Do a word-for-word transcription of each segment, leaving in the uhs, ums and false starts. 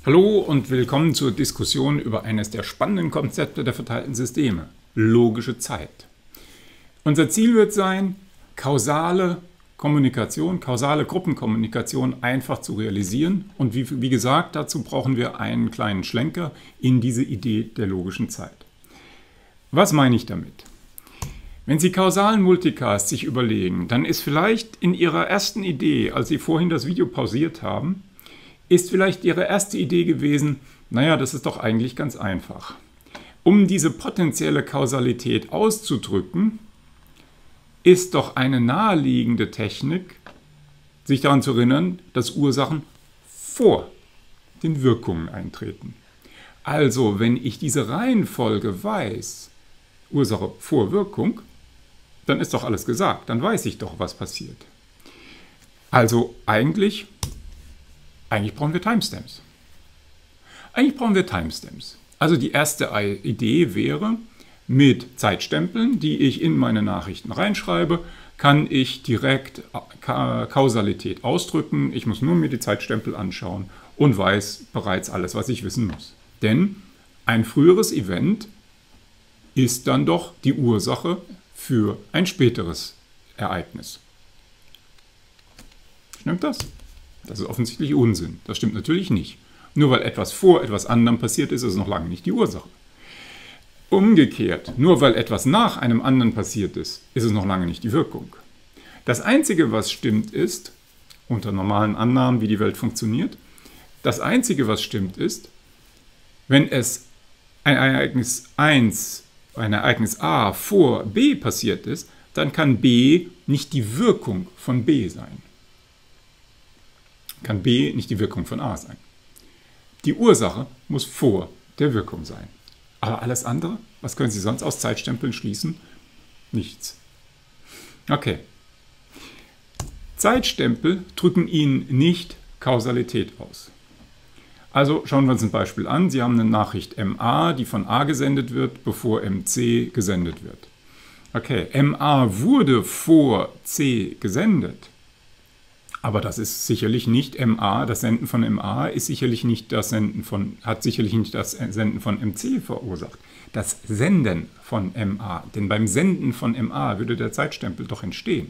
Hallo und willkommen zur Diskussion über eines der spannenden Konzepte der verteilten Systeme, logische Zeit. Unser Ziel wird sein, kausale Kommunikation, kausale Gruppenkommunikation einfach zu realisieren und wie, wie gesagt, dazu brauchen wir einen kleinen Schlenker in diese Idee der logischen Zeit. Was meine ich damit? Wenn Sie kausalen Multicast sich überlegen, dann ist vielleicht in Ihrer ersten Idee, als Sie vorhin das Video pausiert haben, ist vielleicht Ihre erste Idee gewesen, naja, das ist doch eigentlich ganz einfach. Um diese potenzielle Kausalität auszudrücken, ist doch eine naheliegende Technik, sich daran zu erinnern, dass Ursachen vor den Wirkungen eintreten. Also, wenn ich diese Reihenfolge weiß, Ursache vor Wirkung, dann ist doch alles gesagt, dann weiß ich doch, was passiert. Also eigentlich... Eigentlich brauchen wir Timestamps. Eigentlich brauchen wir Timestamps. Also die erste Idee wäre, mit Zeitstempeln, die ich in meine Nachrichten reinschreibe, kann ich direkt Kausalität ausdrücken. Ich muss nur mir die Zeitstempel anschauen und weiß bereits alles, was ich wissen muss. Denn ein früheres Event ist dann doch die Ursache für ein späteres Ereignis. Stimmt das? Das ist offensichtlich Unsinn. Das stimmt natürlich nicht. Nur weil etwas vor etwas anderem passiert ist, ist es noch lange nicht die Ursache. Umgekehrt, nur weil etwas nach einem anderen passiert ist, ist es noch lange nicht die Wirkung. Das Einzige, was stimmt, ist, unter normalen Annahmen, wie die Welt funktioniert, das Einzige, was stimmt, ist, wenn es ein Ereignis eins, ein Ereignis A vor B passiert ist, dann kann B nicht die Wirkung von B sein. Kann B nicht die Wirkung von A sein. Die Ursache muss vor der Wirkung sein. Aber alles andere, was können Sie sonst aus Zeitstempeln schließen? Nichts. Okay. Zeitstempel drücken Ihnen nicht Kausalität aus. Also schauen wir uns ein Beispiel an. Sie haben eine Nachricht M A, die von A gesendet wird, bevor M C gesendet wird. Okay, M A wurde vor C gesendet. Aber das ist sicherlich nicht M A, das Senden von M A ist sicherlich nicht das Senden von, hat sicherlich nicht das Senden von M C verursacht. Das Senden von M A, denn beim Senden von M A würde der Zeitstempel doch entstehen.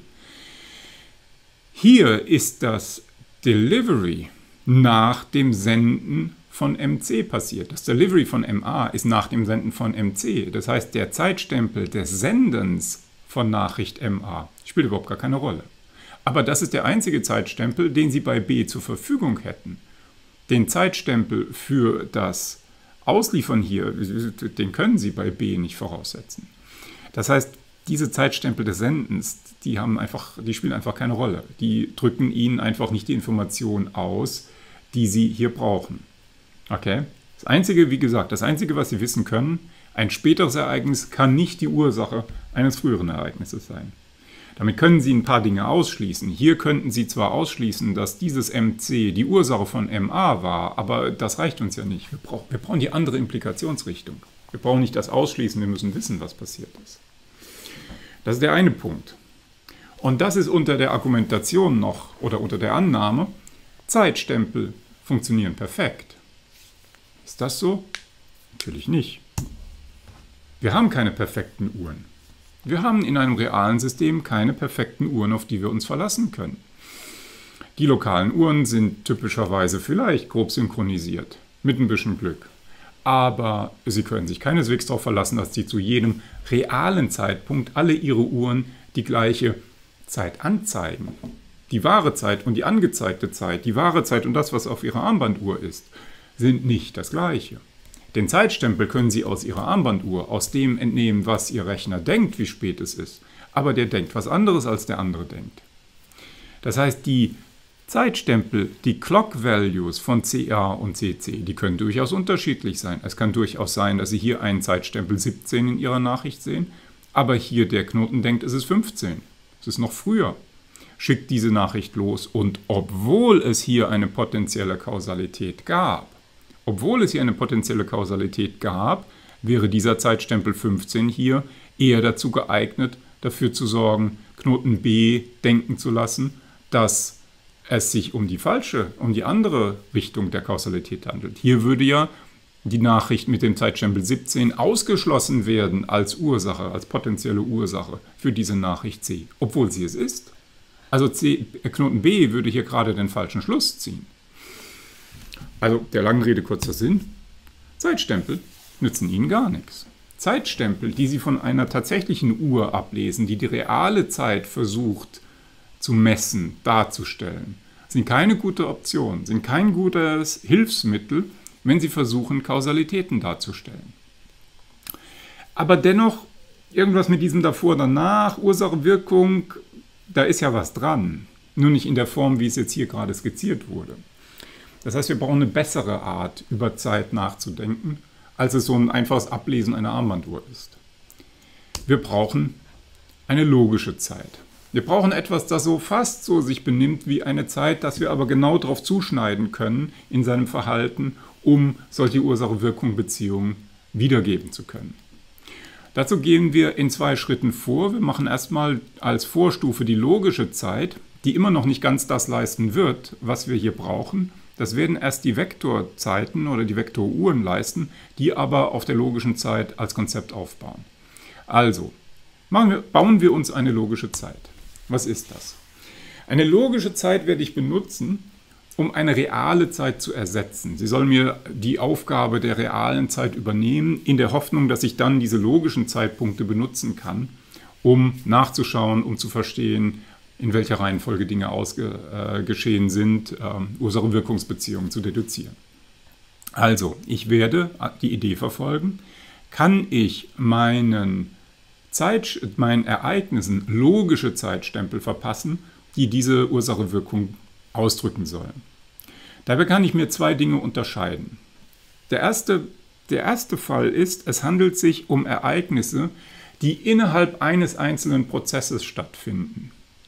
Hier ist das Delivery nach dem Senden von M C passiert. Das Delivery von M A ist nach dem Senden von M C. Das heißt, der Zeitstempel des Sendens von Nachricht M A spielt überhaupt gar keine Rolle. Aber das ist der einzige Zeitstempel, den Sie bei B zur Verfügung hätten. Den Zeitstempel für das Ausliefern hier, den können Sie bei B nicht voraussetzen. Das heißt, diese Zeitstempel des Sendens, die, haben einfach, die spielen einfach keine Rolle. Die drücken Ihnen einfach nicht die Information aus, die Sie hier brauchen. Okay? Das Einzige, wie gesagt, das Einzige, was Sie wissen können, ein späteres Ereignis kann nicht die Ursache eines früheren Ereignisses sein. Damit können Sie ein paar Dinge ausschließen. Hier könnten Sie zwar ausschließen, dass dieses M C die Ursache von M A war, aber das reicht uns ja nicht. Wir brauchen, wir brauchen die andere Implikationsrichtung. Wir brauchen nicht das Ausschließen, wir müssen wissen, was passiert ist. Das ist der eine Punkt. Und das ist unter der Argumentation noch, oder unter der Annahme, Zeitstempel funktionieren perfekt. Ist das so? Natürlich nicht. Wir haben keine perfekten Uhren. Wir haben in einem realen System keine perfekten Uhren, auf die wir uns verlassen können. Die lokalen Uhren sind typischerweise vielleicht grob synchronisiert, mit ein bisschen Glück. Aber Sie können sich keineswegs darauf verlassen, dass Sie zu jedem realen Zeitpunkt alle Ihre Uhren die gleiche Zeit anzeigen. Die wahre Zeit und die angezeigte Zeit, die wahre Zeit und das, was auf Ihrer Armbanduhr ist, sind nicht das Gleiche. Den Zeitstempel können Sie aus Ihrer Armbanduhr, aus dem entnehmen, was Ihr Rechner denkt, wie spät es ist. Aber der denkt was anderes, als der andere denkt. Das heißt, die Zeitstempel, die Clock Values von C A und C C, die können durchaus unterschiedlich sein. Es kann durchaus sein, dass Sie hier einen Zeitstempel siebzehn in Ihrer Nachricht sehen, aber hier der Knoten denkt, es ist fünfzehn. Es ist noch früher. Schickt diese Nachricht los und obwohl es hier eine potenzielle Kausalität gab, Obwohl es hier eine potenzielle Kausalität gab, wäre dieser Zeitstempel fünfzehn hier eher dazu geeignet, dafür zu sorgen, Knoten B denken zu lassen, dass es sich um die falsche, um die andere Richtung der Kausalität handelt. Hier würde ja die Nachricht mit dem Zeitstempel siebzehn ausgeschlossen werden als Ursache, als potenzielle Ursache für diese Nachricht C, obwohl sie es ist. Also C, Knoten B würde hier gerade den falschen Schluss ziehen. Also der langen Rede kurzer Sinn, Zeitstempel nützen Ihnen gar nichts. Zeitstempel, die Sie von einer tatsächlichen Uhr ablesen, die die reale Zeit versucht zu messen, darzustellen, sind keine gute Option, sind kein gutes Hilfsmittel, wenn Sie versuchen, Kausalitäten darzustellen. Aber dennoch, irgendwas mit diesem davor, danach, Ursache, Wirkung, da ist ja was dran. Nur nicht in der Form, wie es jetzt hier gerade skizziert wurde. Das heißt, wir brauchen eine bessere Art, über Zeit nachzudenken, als es so ein einfaches Ablesen einer Armbanduhr ist. Wir brauchen eine logische Zeit. Wir brauchen etwas, das so fast so sich benimmt wie eine Zeit, das wir aber genau darauf zuschneiden können in seinem Verhalten, um solche Ursache-Wirkung-Beziehungen wiedergeben zu können. Dazu gehen wir in zwei Schritten vor. Wir machen erstmal als Vorstufe die logische Zeit, die immer noch nicht ganz das leisten wird, was wir hier brauchen. Das werden erst die Vektorzeiten oder die Vektoruhren leisten, die aber auf der logischen Zeit als Konzept aufbauen. Also, machen wir, bauen wir uns eine logische Zeit. Was ist das? Eine logische Zeit werde ich benutzen, um eine reale Zeit zu ersetzen. Sie soll mir die Aufgabe der realen Zeit übernehmen, in der Hoffnung, dass ich dann diese logischen Zeitpunkte benutzen kann, um nachzuschauen, um zu verstehen, in welcher Reihenfolge Dinge ausgeschehen sind, äh, Ursache-Wirkungsbeziehungen zu deduzieren. Also, ich werde die Idee verfolgen, kann ich meinen, Zeit, meinen Ereignissen logische Zeitstempel verpassen, die diese Ursache-Wirkung ausdrücken sollen. Dabei kann ich mir zwei Dinge unterscheiden. Der erste, der erste Fall ist, es handelt sich um Ereignisse, die innerhalb eines einzelnen Prozesses stattfinden.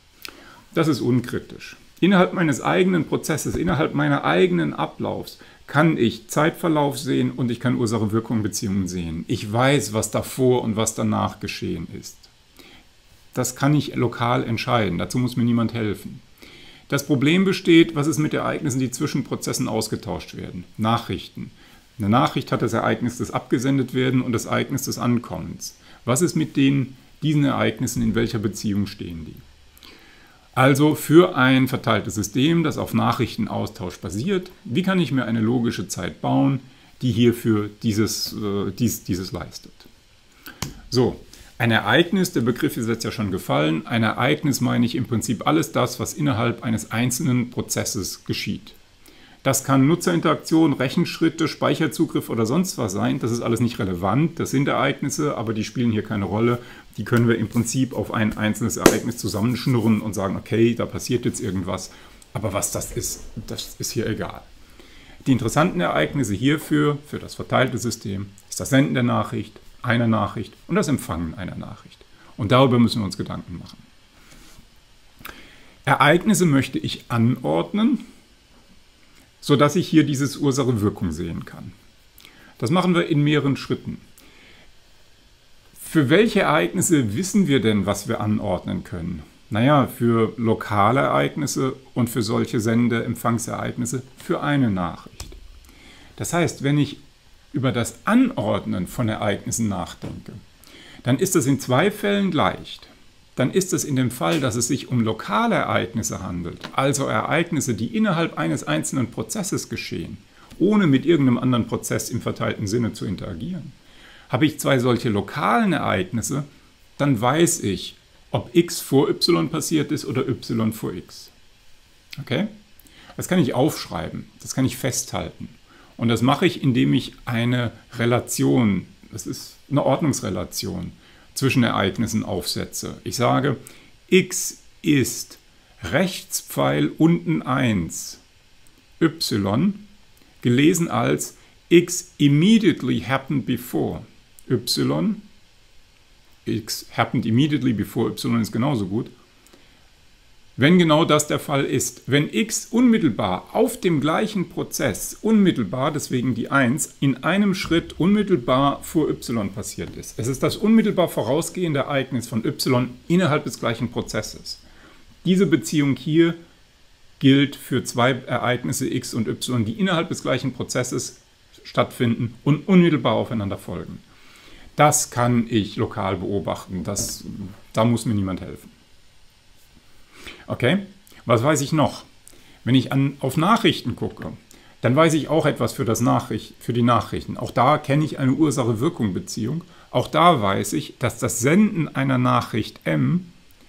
Das ist unkritisch. Innerhalb meines eigenen Prozesses, innerhalb meiner eigenen Ablaufs kann ich Zeitverlauf sehen und ich kann Ursache-Wirkung-Beziehungen sehen. Ich weiß, was davor und was danach geschehen ist. Das kann ich lokal entscheiden. Dazu muss mir niemand helfen. Das Problem besteht, was ist mit Ereignissen, die zwischen Prozessen ausgetauscht werden? Nachrichten. Eine Nachricht hat das Ereignis des Abgesendet-werden und das Ereignis des Ankommens. Was ist mit den, diesen Ereignissen, in welcher Beziehung stehen die? Also für ein verteiltes System, das auf Nachrichtenaustausch basiert, wie kann ich mir eine logische Zeit bauen, die hierfür dieses, äh, dies, dieses leistet? So, ein Ereignis, der Begriff ist jetzt ja schon gefallen, ein Ereignis meine ich im Prinzip alles das, was innerhalb eines einzelnen Prozesses geschieht. Das kann Nutzerinteraktion, Rechenschritte, Speicherzugriff oder sonst was sein. Das ist alles nicht relevant. Das sind Ereignisse, aber die spielen hier keine Rolle. Die können wir im Prinzip auf ein einzelnes Ereignis zusammenschnurren und sagen, okay, da passiert jetzt irgendwas. Aber was das ist, das ist hier egal. Die interessanten Ereignisse hierfür, für das verteilte System, ist das Senden der Nachricht, einer Nachricht und das Empfangen einer Nachricht. Und darüber müssen wir uns Gedanken machen. Ereignisse möchte ich anordnen, sodass ich hier dieses Ursache-Wirkung sehen kann. Das machen wir in mehreren Schritten. Für welche Ereignisse wissen wir denn, was wir anordnen können? Naja, für lokale Ereignisse und für solche Sende-Empfangsereignisse für eine Nachricht. Das heißt, wenn ich über das Anordnen von Ereignissen nachdenke, dann ist das in zwei Fällen leicht. Dann ist es in dem Fall, dass es sich um lokale Ereignisse handelt, also Ereignisse, die innerhalb eines einzelnen Prozesses geschehen, ohne mit irgendeinem anderen Prozess im verteilten Sinne zu interagieren. Habe ich zwei solche lokalen Ereignisse, dann weiß ich, ob x vor y passiert ist oder y vor x. Okay? Das kann ich aufschreiben, das kann ich festhalten. Und das mache ich, indem ich eine Relation, das ist eine Ordnungsrelation, zwischen Ereignissen aufsetze. Ich sage, x ist Rechtspfeil unten eins, y, gelesen als x immediately happened before, y, x happened immediately before y ist genauso gut. Wenn genau das der Fall ist, wenn x unmittelbar auf dem gleichen Prozess, unmittelbar, deswegen die eins, in einem Schritt unmittelbar vor y passiert ist. Es ist das unmittelbar vorausgehende Ereignis von y innerhalb des gleichen Prozesses. Diese Beziehung hier gilt für zwei Ereignisse x und y, die innerhalb des gleichen Prozesses stattfinden und unmittelbar aufeinander folgen. Das kann ich lokal beobachten. Das, da muss mir niemand helfen. Okay, was weiß ich noch? Wenn ich an, auf Nachrichten gucke, dann weiß ich auch etwas für, das Nachricht, für die Nachrichten. Auch da kenne ich eine Ursache-Wirkung-Beziehung. Auch da weiß ich, dass das Senden einer Nachricht M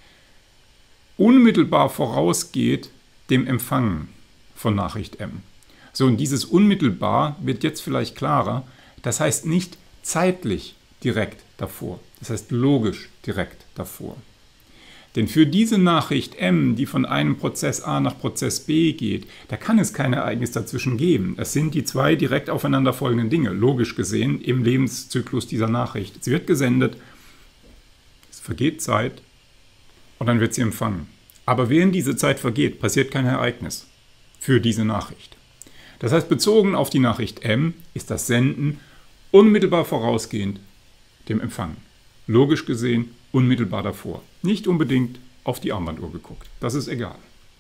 unmittelbar vorausgeht dem Empfangen von Nachricht M. So, und dieses unmittelbar wird jetzt vielleicht klarer. Das heißt nicht zeitlich direkt davor. Das heißt logisch direkt davor. Denn für diese Nachricht M, die von einem Prozess A nach Prozess B geht, da kann es kein Ereignis dazwischen geben. Es sind die zwei direkt aufeinander folgenden Dinge, logisch gesehen, im Lebenszyklus dieser Nachricht. Sie wird gesendet, es vergeht Zeit und dann wird sie empfangen. Aber während diese Zeit vergeht, passiert kein Ereignis für diese Nachricht. Das heißt, bezogen auf die Nachricht M ist das Senden unmittelbar vorausgehend dem Empfangen. Logisch gesehen unmittelbar davor. Nicht unbedingt auf die Armbanduhr geguckt. Das ist egal.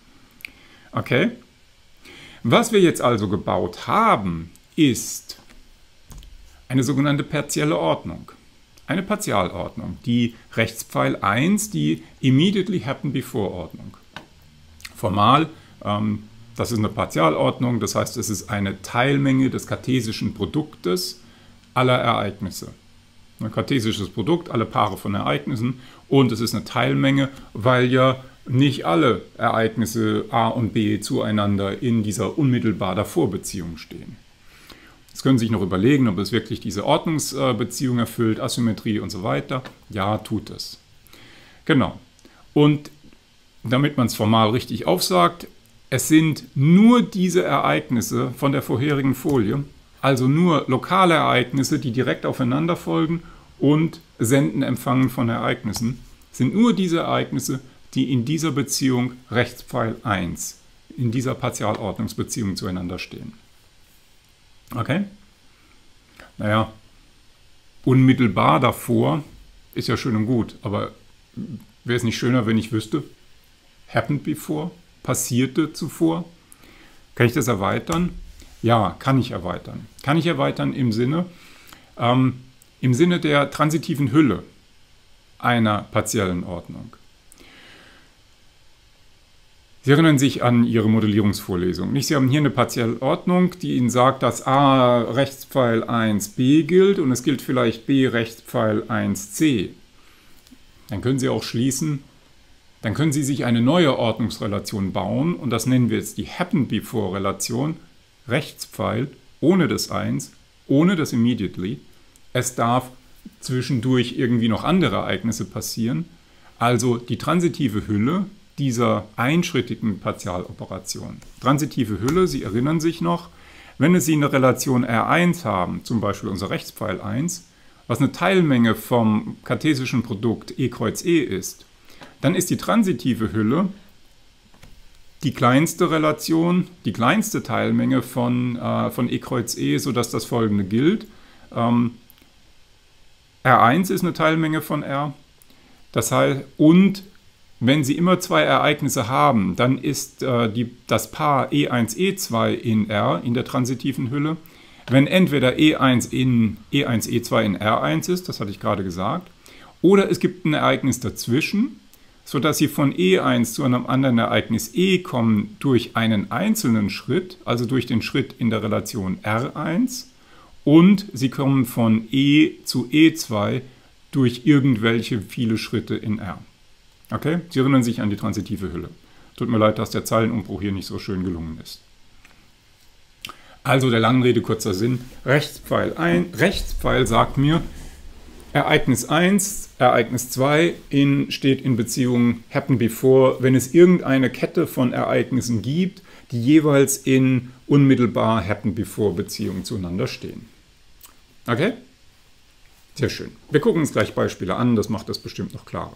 Okay? Was wir jetzt also gebaut haben, ist eine sogenannte partielle Ordnung. Eine Partialordnung, die Rechtspfeil eins, die Immediately Happened Before Ordnung. Formal, ähm, das ist eine Partialordnung, das heißt, es ist eine Teilmenge des kartesischen Produktes aller Ereignisse. Ein kartesisches Produkt, alle Paare von Ereignissen, und es ist eine Teilmenge, weil ja nicht alle Ereignisse A und B zueinander in dieser unmittelbar davor Beziehung stehen. Jetzt können Sie sich noch überlegen, ob es wirklich diese Ordnungsbeziehung erfüllt, Asymmetrie und so weiter. Ja, tut es. Genau. Und damit man es formal richtig aufsagt, es sind nur diese Ereignisse von der vorherigen Folie, also nur lokale Ereignisse, die direkt aufeinander folgen und Senden, Empfangen von Ereignissen, sind nur diese Ereignisse, die in dieser Beziehung Rechtspfeil eins, in dieser Partialordnungsbeziehung zueinander stehen. Okay? Naja, unmittelbar davor ist ja schön und gut, aber wäre es nicht schöner, wenn ich wüsste, happened before, passierte zuvor? Kann ich das erweitern? Ja, kann ich erweitern. Kann ich erweitern im Sinne, ähm, im Sinne der transitiven Hülle einer partiellen Ordnung. Sie erinnern sich an Ihre Modellierungsvorlesung. Nicht? Sie haben hier eine partielle Ordnung, die Ihnen sagt, dass A Rechtspfeil eins b gilt und es gilt vielleicht B Rechtspfeil eins c. Dann können Sie auch schließen, dann können Sie sich eine neue Ordnungsrelation bauen und das nennen wir jetzt die Happened-Before-Relation. Rechtspfeil ohne das eins, ohne das Immediately. Es darf zwischendurch irgendwie noch andere Ereignisse passieren. Also die transitive Hülle dieser einschrittigen Partialoperation. Transitive Hülle, Sie erinnern sich noch, wenn Sie eine Relation R eins haben, zum Beispiel unser Rechtspfeil eins, was eine Teilmenge vom kartesischen Produkt E kreuz E ist, dann ist die transitive Hülle die kleinste Relation, die kleinste Teilmenge von, äh, von E kreuz E, sodass das folgende gilt. Ähm, R eins ist eine Teilmenge von R. Das heißt, und wenn Sie immer zwei Ereignisse haben, dann ist äh, die, das Paar E eins E zwei in R, in der transitiven Hülle. Wenn entweder E eins in E eins E zwei in R eins ist, das hatte ich gerade gesagt, oder es gibt ein Ereignis dazwischen, sodass Sie von E eins zu einem anderen Ereignis E kommen durch einen einzelnen Schritt, also durch den Schritt in der Relation R eins, und Sie kommen von E zu E zwei durch irgendwelche viele Schritte in R. Okay? Sie erinnern sich an die transitive Hülle. Tut mir leid, dass der Zeilenumbruch hier nicht so schön gelungen ist. Also der langen Rede kurzer Sinn. Rechtspfeil, ein, Rechtspfeil sagt mir, Ereignis eins, Ereignis zwei in, steht in Beziehung Happen Before, wenn es irgendeine Kette von Ereignissen gibt, die jeweils in unmittelbar Happen Before Beziehungen zueinander stehen. Okay? Sehr schön. Wir gucken uns gleich Beispiele an, das macht das bestimmt noch klarer.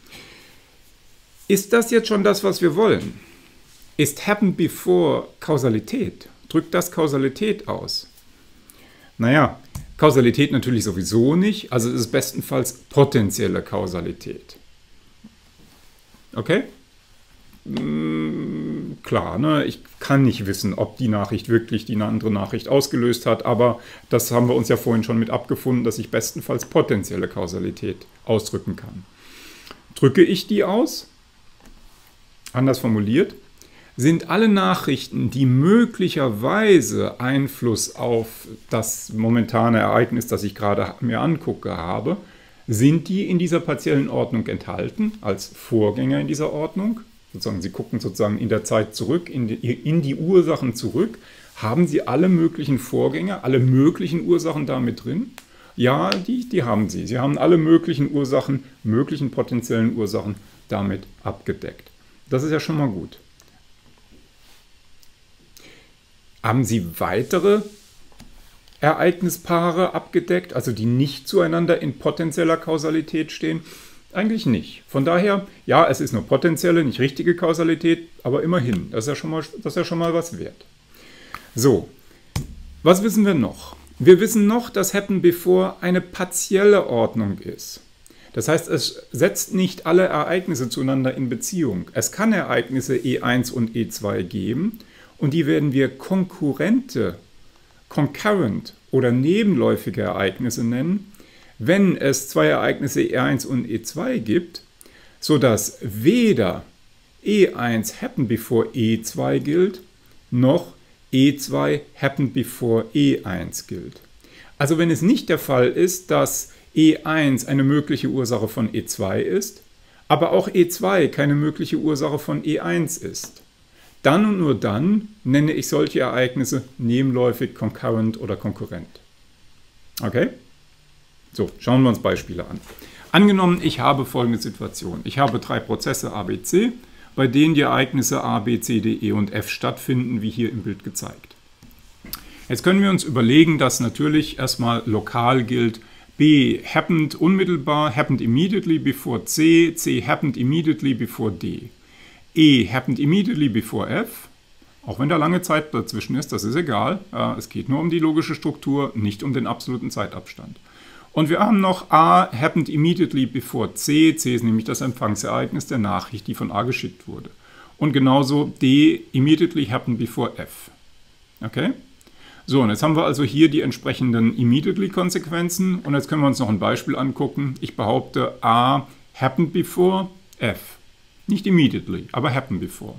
Ist das jetzt schon das, was wir wollen? Ist Happen Before Kausalität? Drückt das Kausalität aus? Naja, Kausalität natürlich sowieso nicht, also es ist bestenfalls potenzielle Kausalität. Okay? klar, ne? Ich kann nicht wissen, ob die Nachricht wirklich die eine andere Nachricht ausgelöst hat, aber das haben wir uns ja vorhin schon mit abgefunden, dass ich bestenfalls potenzielle Kausalität ausdrücken kann. Drücke ich die aus? Anders formuliert, sind alle Nachrichten, die möglicherweise Einfluss auf das momentane Ereignis, das ich gerade mir angucke, habe, sind die in dieser partiellen Ordnung enthalten, als Vorgänger in dieser Ordnung? Sozusagen, Sie gucken sozusagen in der Zeit zurück, in die, in die Ursachen zurück. Haben Sie alle möglichen Vorgänger, alle möglichen Ursachen damit drin? Ja, die, die haben Sie. Sie haben alle möglichen Ursachen, möglichen potenziellen Ursachen damit abgedeckt. Das ist ja schon mal gut. Haben Sie weitere Ereignispaare abgedeckt, also die nicht zueinander in potenzieller Kausalität stehen? Eigentlich nicht. Von daher, ja, es ist nur potenzielle, nicht richtige Kausalität, aber immerhin, das ist ja schon mal, das ist ja schon mal was wert. So, was wissen wir noch? Wir wissen noch, dass Happen Before eine partielle Ordnung ist. Das heißt, es setzt nicht alle Ereignisse zueinander in Beziehung. Es kann Ereignisse E eins und E zwei geben und die werden wir konkurrente, concurrent oder nebenläufige Ereignisse nennen, wenn es zwei Ereignisse E eins und E zwei gibt, sodass weder E eins Happen Before E zwei gilt, noch E zwei Happen Before E eins gilt. Also wenn es nicht der Fall ist, dass E eins eine mögliche Ursache von E zwei ist, aber auch E zwei keine mögliche Ursache von E eins ist, dann und nur dann nenne ich solche Ereignisse nebenläufig, concurrent oder konkurrent. Okay? So, schauen wir uns Beispiele an. Angenommen, ich habe folgende Situation. Ich habe drei Prozesse A, B, C, bei denen die Ereignisse A, B, C, D, E und F stattfinden, wie hier im Bild gezeigt. Jetzt können wir uns überlegen, dass natürlich erstmal lokal gilt, B happened unmittelbar, happened immediately before C, C happened immediately before D. E happened immediately before F, auch wenn da lange Zeit dazwischen ist, das ist egal. Es geht nur um die logische Struktur, nicht um den absoluten Zeitabstand. Und wir haben noch A happened immediately before C. C ist nämlich das Empfangsereignis der Nachricht, die von A geschickt wurde. Und genauso D immediately happened before F. Okay? So, und jetzt haben wir also hier die entsprechenden immediately-Konsequenzen. Und jetzt können wir uns noch ein Beispiel angucken. Ich behaupte, A happened before F. Nicht immediately, aber happened before.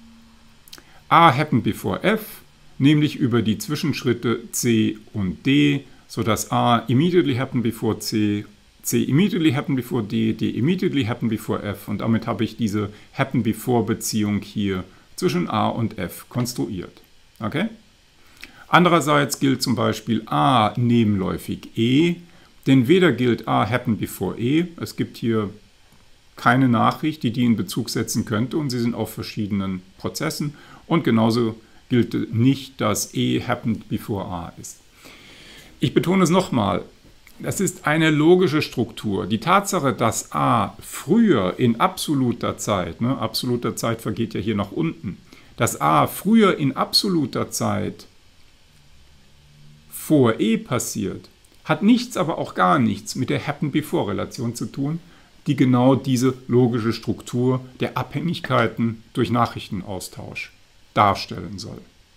A happened before F, nämlich über die Zwischenschritte C und D, sodass A immediately happened before C, C immediately happened before D, D immediately happened before F. Und damit habe ich diese happened before Beziehung hier zwischen A und F konstruiert. Okay? Andererseits gilt zum Beispiel A nebenläufig E, denn weder gilt A happened before E, es gibt hier keine Nachricht, die die in Bezug setzen könnte und sie sind auf verschiedenen Prozessen und genauso gilt nicht, dass E happened before A ist. Ich betone es nochmal, das ist eine logische Struktur. Die Tatsache, dass A früher in absoluter Zeit, ne, absoluter Zeit vergeht ja hier nach unten, dass A früher in absoluter Zeit vor E passiert, hat nichts, aber auch gar nichts mit der Happen-Before-Relation zu tun, die genau diese logische Struktur der Abhängigkeiten durch Nachrichtenaustausch darstellen soll.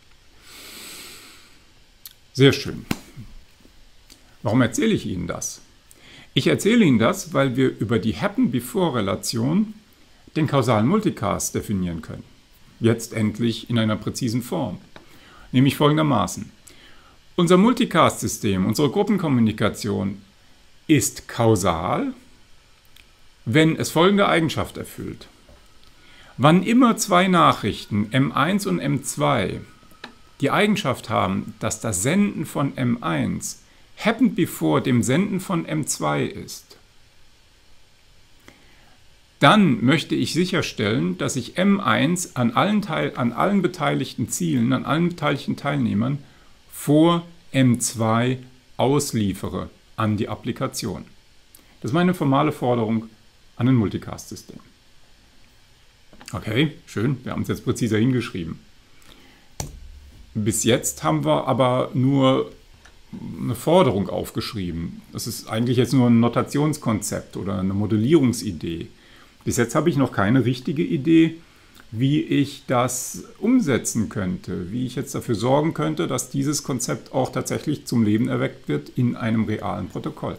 Sehr schön. Warum erzähle ich Ihnen das? Ich erzähle Ihnen das, weil wir über die Happen-Before-Relation den kausalen Multicast definieren können. Jetzt endlich in einer präzisen Form. Nämlich folgendermaßen. Unser Multicast-System, unsere Gruppenkommunikation ist kausal, wenn es folgende Eigenschaft erfüllt. Wann immer zwei Nachrichten M eins und M zwei die Eigenschaft haben, dass das Senden von M eins happened before dem Senden von M zwei ist, dann möchte ich sicherstellen, dass ich M eins an allen, Teil, an allen beteiligten Zielen, an allen beteiligten Teilnehmern vor M zwei ausliefere an die Applikation. Das ist meine formale Forderung an ein Multicast-System. Okay, schön, wir haben es jetzt präziser hingeschrieben. Bis jetzt haben wir aber nur eine Forderung aufgeschrieben. Das ist eigentlich jetzt nur ein Notationskonzept oder eine Modellierungsidee. Bis jetzt habe ich noch keine richtige Idee, wie ich das umsetzen könnte, wie ich jetzt dafür sorgen könnte, dass dieses Konzept auch tatsächlich zum Leben erweckt wird in einem realen Protokoll.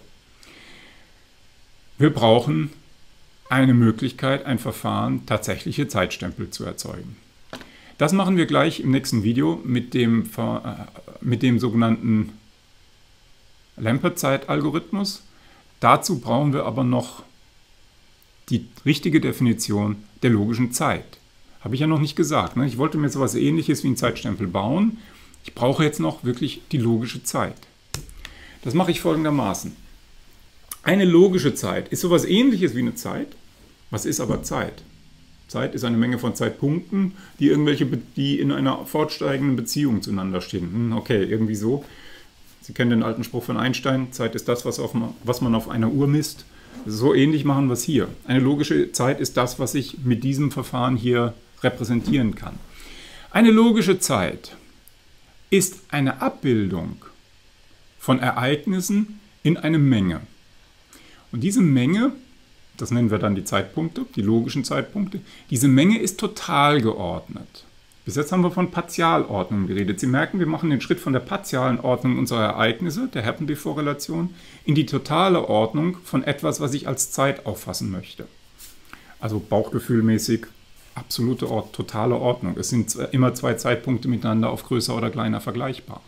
Wir brauchen eine Möglichkeit, ein Verfahren, tatsächliche Zeitstempel zu erzeugen. Das machen wir gleich im nächsten Video mit dem, mit dem sogenannten Lampert-Zeit-Algorithmus. Dazu brauchen wir aber noch die richtige Definition der logischen Zeit. Habe ich ja noch nicht gesagt. Ne? Ich wollte mir so etwas Ähnliches wie einen Zeitstempel bauen. Ich brauche jetzt noch wirklich die logische Zeit. Das mache ich folgendermaßen. Eine logische Zeit ist so etwas Ähnliches wie eine Zeit. Was ist aber Zeit? Zeit ist eine Menge von Zeitpunkten, die, irgendwelche, die in einer fortsteigenden Beziehung zueinander stehen. Hm, okay, irgendwie so. Sie kennen den alten Spruch von Einstein, Zeit ist das, was, auf, was man auf einer Uhr misst. So ähnlich machen wir es hier. Eine logische Zeit ist das, was ich mit diesem Verfahren hier repräsentieren kann. Eine logische Zeit ist eine Abbildung von Ereignissen in eine Menge. Und diese Menge, das nennen wir dann die Zeitpunkte, die logischen Zeitpunkte, diese Menge ist total geordnet. Bis jetzt haben wir von Partialordnung geredet. Sie merken, wir machen den Schritt von der partialen Ordnung unserer Ereignisse, der Happen-Before-Relation, in die totale Ordnung von etwas, was ich als Zeit auffassen möchte. Also bauchgefühlmäßig absolute Ort, totale Ordnung. Es sind immer zwei Zeitpunkte miteinander auf größer oder kleiner vergleichbar.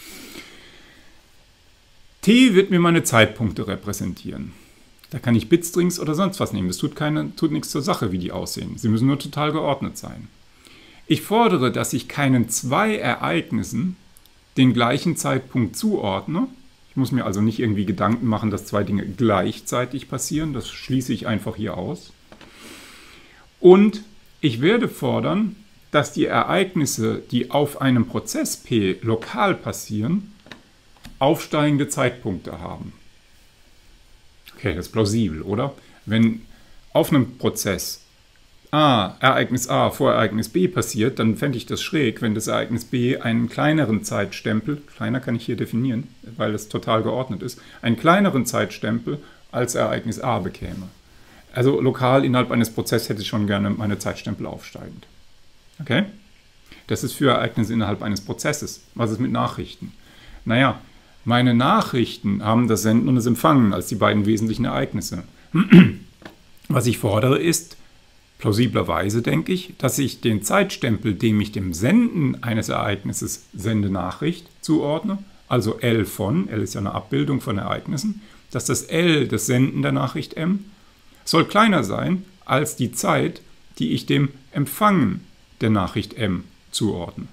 T wird mir meine Zeitpunkte repräsentieren. Da kann ich Bitstrings oder sonst was nehmen. Das tut, keine, tut nichts zur Sache, wie die aussehen. Sie müssen nur total geordnet sein. Ich fordere, dass ich keinen zwei Ereignissen den gleichen Zeitpunkt zuordne. Ich muss mir also nicht irgendwie Gedanken machen, dass zwei Dinge gleichzeitig passieren. Das schließe ich einfach hier aus. Und ich werde fordern, dass die Ereignisse, die auf einem Prozess P lokal passieren, aufsteigende Zeitpunkte haben. Okay, das ist plausibel, oder? Wenn auf einem Prozess A, Ereignis A vor Ereignis B passiert, dann fände ich das schräg, wenn das Ereignis B einen kleineren Zeitstempel, kleiner kann ich hier definieren, weil es total geordnet ist, einen kleineren Zeitstempel als Ereignis A bekäme. Also lokal innerhalb eines Prozesses hätte ich schon gerne meine Zeitstempel aufsteigend. Okay? Das ist für Ereignisse innerhalb eines Prozesses. Was ist mit Nachrichten? Naja, meine Nachrichten haben das Senden und das Empfangen als die beiden wesentlichen Ereignisse. Was ich fordere ist, plausiblerweise denke ich, dass ich den Zeitstempel, dem ich dem Senden eines Ereignisses Sendenachricht zuordne, also L von, L ist ja eine Abbildung von Ereignissen, dass das L, das Senden der Nachricht M, soll kleiner sein als die Zeit, die ich dem Empfangen der Nachricht M zuordne.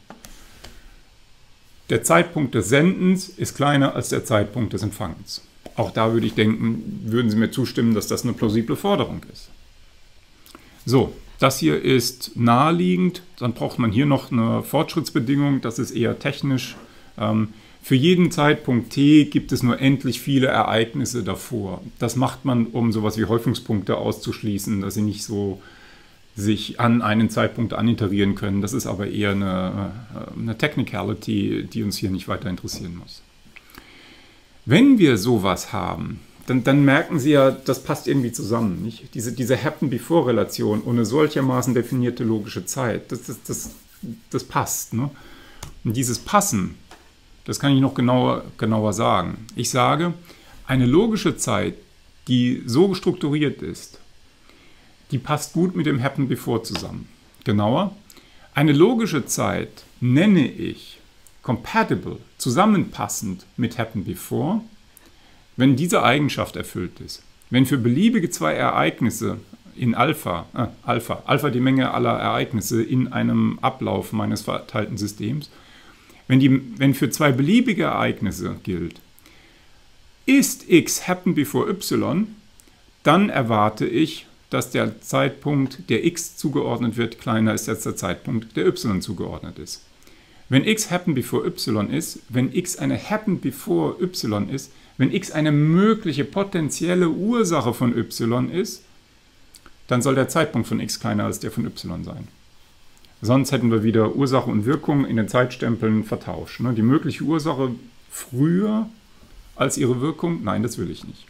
Der Zeitpunkt des Sendens ist kleiner als der Zeitpunkt des Empfangens. Auch da würde ich denken, würden Sie mir zustimmen, dass das eine plausible Forderung ist. So, das hier ist naheliegend. Dann braucht man hier noch eine Fortschrittsbedingung. Das ist eher technisch. Ähm, für jeden Zeitpunkt T gibt es nur endlich viele Ereignisse davor. Das macht man, um sowas wie Häufungspunkte auszuschließen, dass sie nicht so sich an einen Zeitpunkt aniterieren können. Das ist aber eher eine, eine Technicality, die uns hier nicht weiter interessieren muss. Wenn wir sowas haben, dann, dann merken Sie ja, das passt irgendwie zusammen. Nicht? Diese, diese Happen-Before-Relation ohne solchermaßen definierte logische Zeit, das, das, das, das passt. Ne? Und dieses Passen, das kann ich noch genauer, genauer sagen. Ich sage, eine logische Zeit, die so strukturiert ist, die passt gut mit dem Happen Before zusammen. Genauer, eine logische Zeit nenne ich compatible, zusammenpassend mit Happen Before, wenn diese Eigenschaft erfüllt ist. Wenn für beliebige zwei Ereignisse in Alpha, äh, Alpha, Alpha die Menge aller Ereignisse in einem Ablauf meines verteilten Systems, wenn, die, wenn für zwei beliebige Ereignisse gilt, ist x Happen Before y, dann erwarte ich, dass der Zeitpunkt, der x zugeordnet wird, kleiner ist als der Zeitpunkt, der y zugeordnet ist. Wenn x Happen Before y ist, wenn x eine Happen Before y ist, wenn x eine mögliche potenzielle Ursache von y ist, dann soll der Zeitpunkt von x kleiner als der von y sein. Sonst hätten wir wieder Ursache und Wirkung in den Zeitstempeln vertauscht. Die mögliche Ursache früher als ihre Wirkung? Nein, das will ich nicht.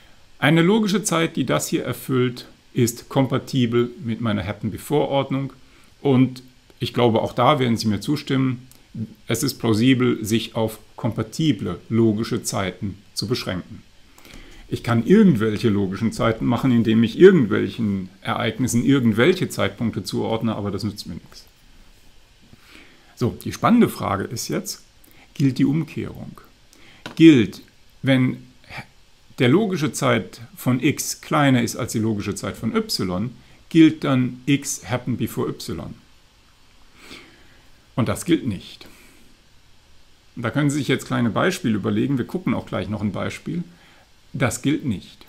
Eine logische Zeit, die das hier erfüllt, ist kompatibel mit meiner Happen-Before-Ordnung. Und ich glaube, auch da werden Sie mir zustimmen, es ist plausibel, sich auf kompatible logische Zeiten zu beschränken. Ich kann irgendwelche logischen Zeiten machen, indem ich irgendwelchen Ereignissen irgendwelche Zeitpunkte zuordne, aber das nützt mir nichts. So, die spannende Frage ist jetzt, gilt die Umkehrung? Gilt, wenn der logische Zeit von x kleiner ist als die logische Zeit von y, gilt dann x happened before y? Und das gilt nicht. Da können Sie sich jetzt kleine Beispiele überlegen. Wir gucken auch gleich noch ein Beispiel. Das gilt nicht.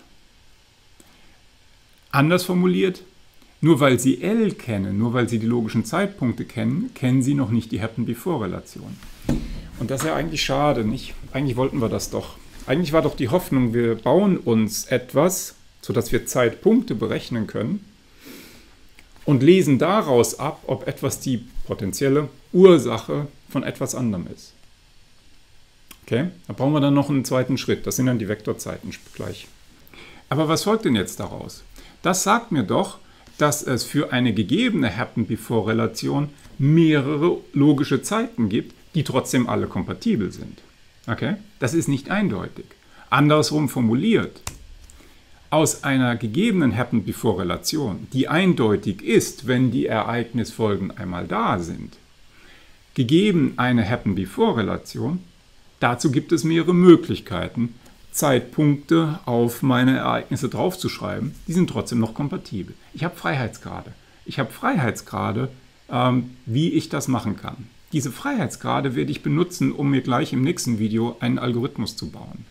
Anders formuliert, nur weil Sie L kennen, nur weil Sie die logischen Zeitpunkte kennen, kennen Sie noch nicht die Happen-Before-Relation. Und das ist ja eigentlich schade, nicht? Eigentlich wollten wir das doch. Eigentlich war doch die Hoffnung, wir bauen uns etwas, sodass wir Zeitpunkte berechnen können und lesen daraus ab, ob etwas die potenzielle Ursache von etwas anderem ist. Okay, da brauchen wir dann noch einen zweiten Schritt. Das sind dann die Vektorzeiten gleich. Aber was folgt denn jetzt daraus? Das sagt mir doch, dass es für eine gegebene Happen-Before-Relation mehrere logische Zeiten gibt, die trotzdem alle kompatibel sind. Okay, das ist nicht eindeutig. Andersrum formuliert, aus einer gegebenen Happen-Before-Relation, die eindeutig ist, wenn die Ereignisfolgen einmal da sind, gegeben eine Happen-Before-Relation, dazu gibt es mehrere Möglichkeiten, Zeitpunkte auf meine Ereignisse draufzuschreiben. Die sind trotzdem noch kompatibel. Ich habe Freiheitsgrade. Ich habe Freiheitsgrade, ähm, wie ich das machen kann. Diese Freiheitsgrade werde ich benutzen, um mir gleich im nächsten Video einen Algorithmus zu bauen.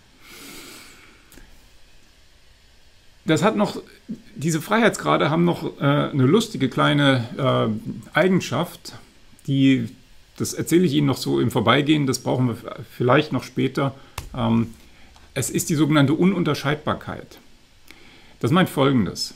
Das hat noch, diese Freiheitsgrade haben noch äh, eine lustige kleine äh, Eigenschaft, die, das erzähle ich Ihnen noch so im Vorbeigehen, das brauchen wir vielleicht noch später. Ähm, es ist die sogenannte Ununterscheidbarkeit. Das meint Folgendes.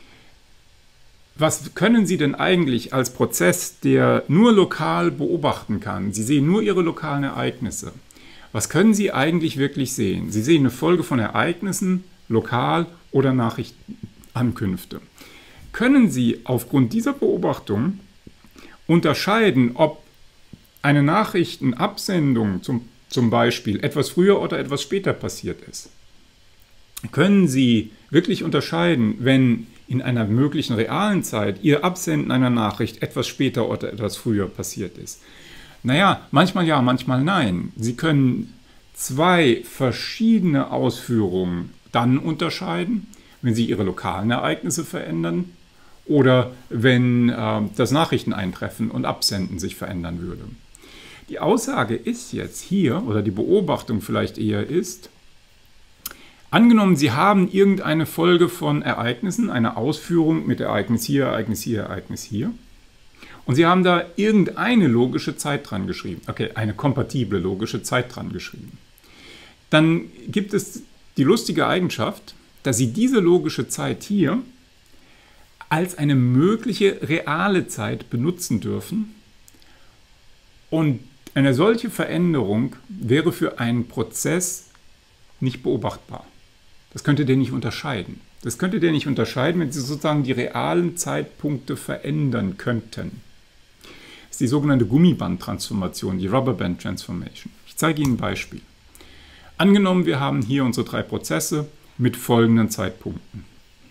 Was können Sie denn eigentlich als Prozess, der nur lokal beobachten kann? Sie sehen nur Ihre lokalen Ereignisse. Was können Sie eigentlich wirklich sehen? Sie sehen eine Folge von Ereignissen, lokal oder Nachrichtenankünfte. Können Sie aufgrund dieser Beobachtung unterscheiden, ob eine Nachrichtenabsendung zum, zum Beispiel etwas früher oder etwas später passiert ist? Können Sie wirklich unterscheiden, wenn in einer möglichen realen Zeit Ihr Absenden einer Nachricht etwas später oder etwas früher passiert ist? Naja, manchmal ja, manchmal nein. Sie können zwei verschiedene Ausführungen dann unterscheiden, wenn Sie Ihre lokalen Ereignisse verändern oder wenn äh, das Nachrichteneintreffen und Absenden sich verändern würde. Die Aussage ist jetzt hier, oder die Beobachtung vielleicht eher ist, angenommen, Sie haben irgendeine Folge von Ereignissen, eine Ausführung mit Ereignis hier, Ereignis hier, Ereignis hier, und Sie haben da irgendeine logische Zeit dran geschrieben, okay, eine kompatible logische Zeit dran geschrieben. Dann gibt es die lustige Eigenschaft, dass Sie diese logische Zeit hier als eine mögliche reale Zeit benutzen dürfen, und eine solche Veränderung wäre für einen Prozess nicht beobachtbar. Das könnte der nicht unterscheiden. Das könnte der nicht unterscheiden, wenn Sie sozusagen die realen Zeitpunkte verändern könnten. Das ist die sogenannte Gummiband-Transformation, die Rubberband Transformation. Ich zeige Ihnen ein Beispiel. Angenommen, wir haben hier unsere drei Prozesse mit folgenden Zeitpunkten.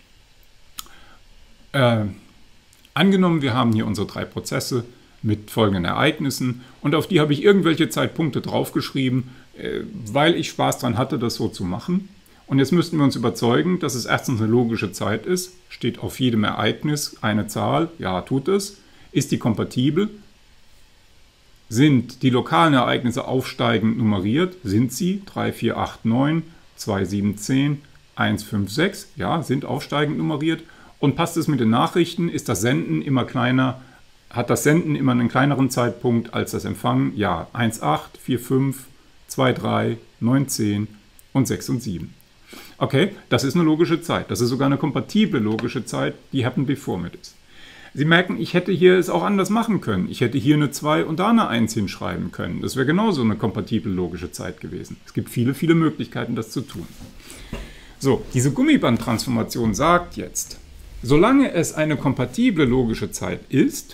Äh, angenommen, wir haben hier unsere drei Prozesse mit folgenden Ereignissen und auf die habe ich irgendwelche Zeitpunkte draufgeschrieben, äh, weil ich Spaß daran hatte, das so zu machen. Und jetzt müssten wir uns überzeugen, dass es erstens eine logische Zeit ist, steht auf jedem Ereignis eine Zahl, ja, tut es, ist die kompatibel, sind die lokalen Ereignisse aufsteigend nummeriert, sind sie, drei, vier, acht, neun, zwei, sieben, zehn, eins, fünf, sechs, ja, sind aufsteigend nummeriert, und passt es mit den Nachrichten, ist das Senden immer kleiner, hat das Senden immer einen kleineren Zeitpunkt als das Empfangen, ja, eins, acht, vier, fünf, zwei, drei, neun, zehn und sechs und sieben. Okay, das ist eine logische Zeit. Das ist sogar eine kompatible logische Zeit, die Happened Before mit ist. Sie merken, ich hätte hier es auch anders machen können. Ich hätte hier eine zwei und da eine eins hinschreiben können. Das wäre genauso eine kompatible logische Zeit gewesen. Es gibt viele, viele Möglichkeiten, das zu tun. So, diese Gummiband-Transformation sagt jetzt, solange es eine kompatible logische Zeit ist,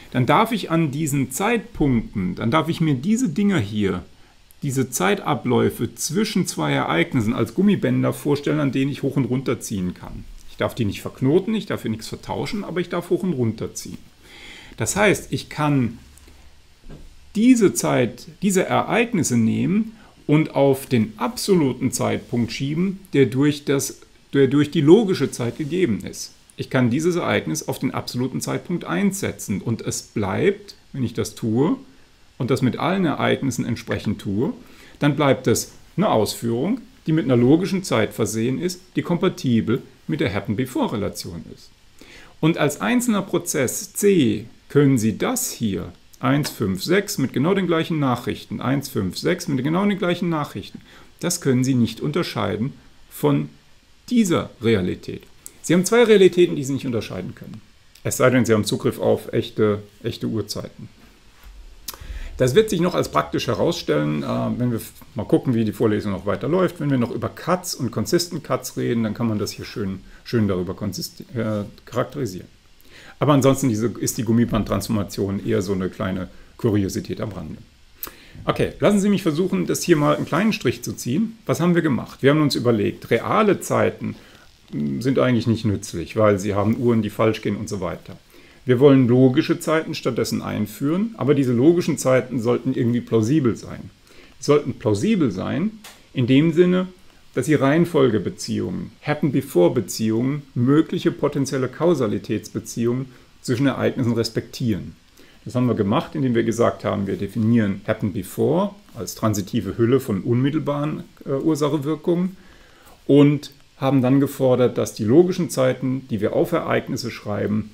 dann darf ich an diesen Zeitpunkten, dann darf ich mir diese Dinger hier, diese Zeitabläufe zwischen zwei Ereignissen als Gummibänder vorstellen, an denen ich hoch und runter ziehen kann. Ich darf die nicht verknoten, ich darf hier nichts vertauschen, aber ich darf hoch und runter ziehen. Das heißt, ich kann diese Zeit, diese Ereignisse nehmen und auf den absoluten Zeitpunkt schieben, der durch, das, der durch die logische Zeit gegeben ist. Ich kann dieses Ereignis auf den absoluten Zeitpunkt einsetzen und es bleibt, wenn ich das tue und das mit allen Ereignissen entsprechend tue, dann bleibt es eine Ausführung, die mit einer logischen Zeit versehen ist, die kompatibel mit der Happen-Before-Relation ist. Und als einzelner Prozess C können Sie das hier eins fünf sechs mit genau den gleichen Nachrichten, eins fünf sechs mit genau den gleichen Nachrichten, das können Sie nicht unterscheiden von dieser Realität. Sie haben zwei Realitäten, die Sie nicht unterscheiden können. Es sei denn, Sie haben Zugriff auf echte, echte Uhrzeiten. Das wird sich noch als praktisch herausstellen, wenn wir mal gucken, wie die Vorlesung noch weiter läuft. Wenn wir noch über Cuts und Consistent Cuts reden, dann kann man das hier schön, schön darüber äh, charakterisieren. Aber ansonsten diese, ist die Gummibandtransformation eher so eine kleine Kuriosität am Rande. Okay, lassen Sie mich versuchen, das hier mal einen kleinen Strich zu ziehen. Was haben wir gemacht? Wir haben uns überlegt, reale Zeiten sind eigentlich nicht nützlich, weil sie haben Uhren, die falsch gehen und so weiter. Wir wollen logische Zeiten stattdessen einführen, aber diese logischen Zeiten sollten irgendwie plausibel sein. Sie sollten plausibel sein in dem Sinne, dass sie Reihenfolgebeziehungen, Happen-Before-Beziehungen, mögliche potenzielle Kausalitätsbeziehungen zwischen Ereignissen respektieren. Das haben wir gemacht, indem wir gesagt haben, wir definieren Happen-Before als transitive Hülle von unmittelbaren äh, Ursache-Wirkungen und haben dann gefordert, dass die logischen Zeiten, die wir auf Ereignisse schreiben,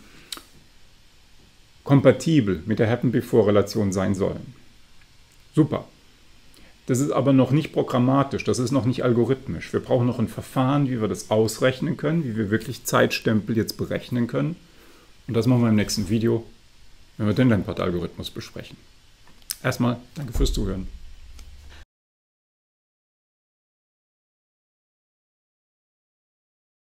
kompatibel mit der Happen-Before-Relation sein sollen. Super. Das ist aber noch nicht programmatisch, das ist noch nicht algorithmisch. Wir brauchen noch ein Verfahren, wie wir das ausrechnen können, wie wir wirklich Zeitstempel jetzt berechnen können. Und das machen wir im nächsten Video, wenn wir den Lampert-Algorithmus besprechen. Erstmal danke fürs Zuhören.